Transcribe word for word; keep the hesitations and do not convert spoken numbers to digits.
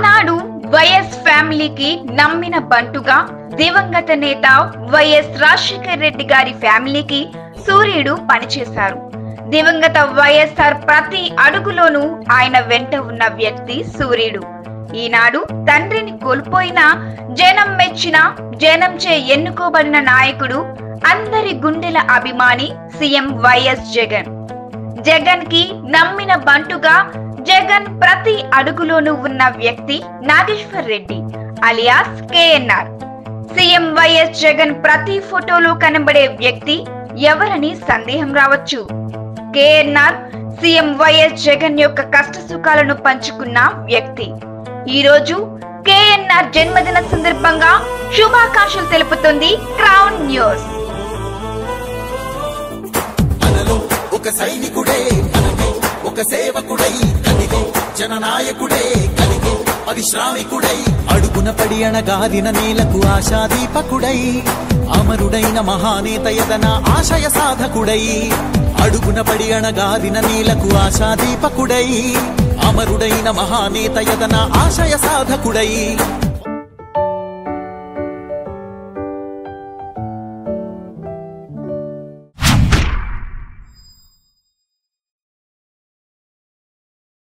ఆనాడు వైఎస్ ఫ్యామిలీకి నమ్మిన బంటుగా దివంగత నేత వైఎస్ రాజశేఖర రెడ్డి గారి ఫ్యామిలీకి సూర్యుడు పనిచేశారు. దివంగత వైఎస్ఆర్ ప్రతి అడుగులోనూ ఆయన వెంట ఉన్న వ్యక్తి సూర్యుడు. ఈనాడు తండ్రిని కోల్పోయిన జనం మెచ్చిన జనంచే ఎన్నుకోబడిన నాయకుడు, అందరి గుండెల అభిమాని సీఎం వైఎస్ జగన్. జగన్ కి నమ్మిన బంటుగా జగన్ ప్రతి అడుగులోనూ ఉన్న వ్యక్తి నాగేశ్వర్ రెడ్డి అలియాస్ కేఎన్ఆర్. సీఎం వైఎస్ జగన్ ప్రతి ఫోటోలో కనబడే వ్యక్తి ఎవరని సందేహం రావచ్చు. కేఎన్ఆర్ సీఎం వైఎస్ జగన్ యొక్క కష్ట సుఖాలను పంచుకున్న వ్యక్తి. ఈ రోజు కేఎన్ఆర్ జన్మదిన సందర్భంగా శుభాకాంక్షలు తెలుపుతుంది క్రౌన్ న్యూస్. ఒక సైనికుడే మనలో ఒక సేవకుడై కలిగో జననాయకుడే కలిగో పరిశ్రామికుడై అడుగున పడి అణగాదిన నేలకు ఆశాదీపకుడై అమరుడైన మహానేత యదన ఆశయ సాధకుడై అడుగున పడి అణగాదిన నేలకు ఆశాదీపకుడై అమరుడైన మహానేత యదన ఆశయ సాధకుడై